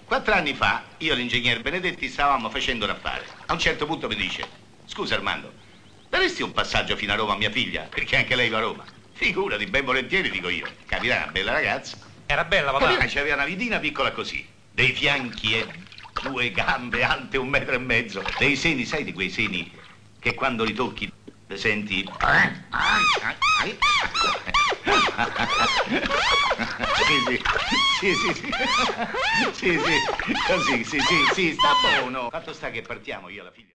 4 anni fa, io e l'ingegner Benedetti stavamo facendo un affare. A un certo punto mi dice, scusa Armando, daresti un passaggio fino a Roma a mia figlia? Perché anche lei va a Roma. Figurati, ben volentieri, dico io. Capirà, una bella ragazza. Era bella, papà. Capirà, c'aveva una vidina piccola così, dei fianchi e 2 gambe alte 1,5 metri, dei seni, sai di quei seni che quando li tocchi senti... Sì, così, sì, sta buono. Fatto sta che partiamo io alla figlia.